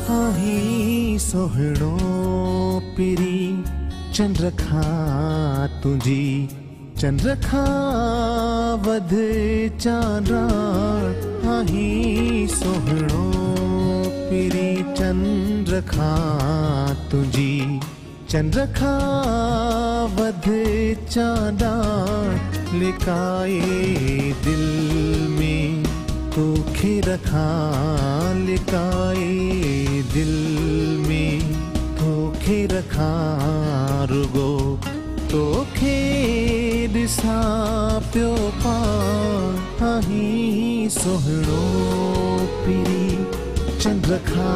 आही सोहणो पिरी चंद्रखा तुझी चंद्रखा वध चांद्रा आही सोहणो पिरी चंद्रखा तुझी चंद्रखा वध चांदा लिकाए दिल में तोखे रखा लिकाए दिल में तोखे रखा रुगो तोखे दिसा प्यो पा आही सोहणो पिरी चंद्रखा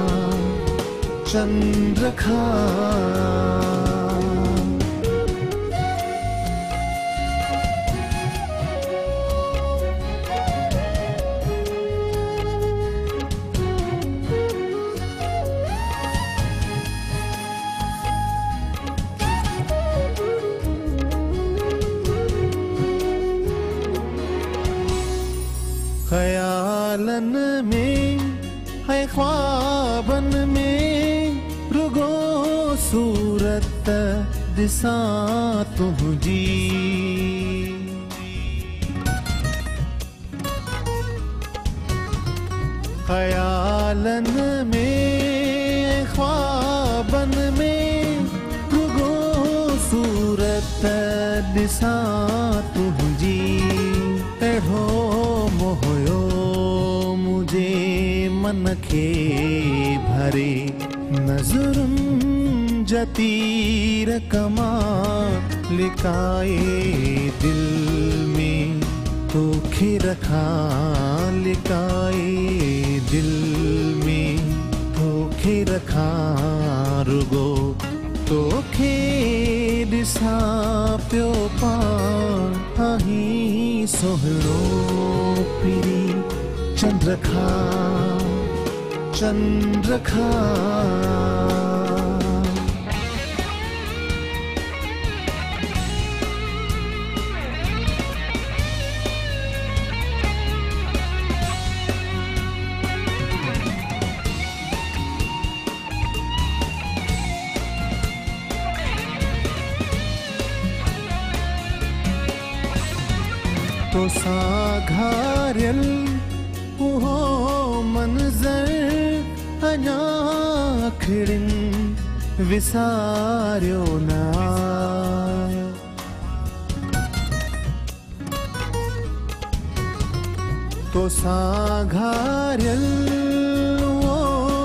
चंद्रखा ख्यालन में है ख्वाबन में रुगो सूरत दिसा तुझी ख्यालन में ख्वाबन में रुगो सूरत दिसा तुझी एढ़ो मोहयो मुझे मन के भरे नजरुन जतीर कमा लिकाए दिल में तोखे रखा लिकाए दिल में तोखे रखा रुगो तोखे दिसा प्यो पा आही सोहणो पिरी चंद्रखा चंद्रखा तो सा घारियल उहो मंजर अञा खिड़िन विसारियो ना तो सा घारियल उहो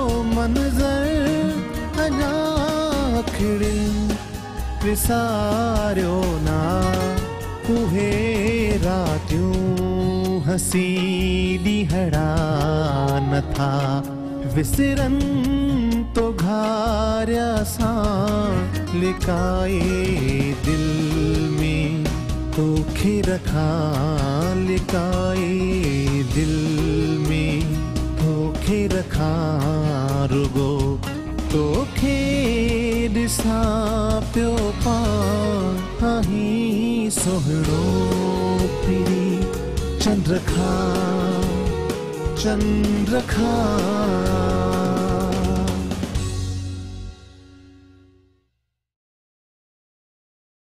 मंजर अञा खिड़िन विसारियो ना उहे रातियों हसी दिहड़ा न था विसरन तो घारिया सा लिकाए दिल में तोखे रखा लिकाए दिल में तोखे रखा रुगो तोखे दिसा प्यो पा आही सोहणो पिरी चंद्रखा चंद्रखा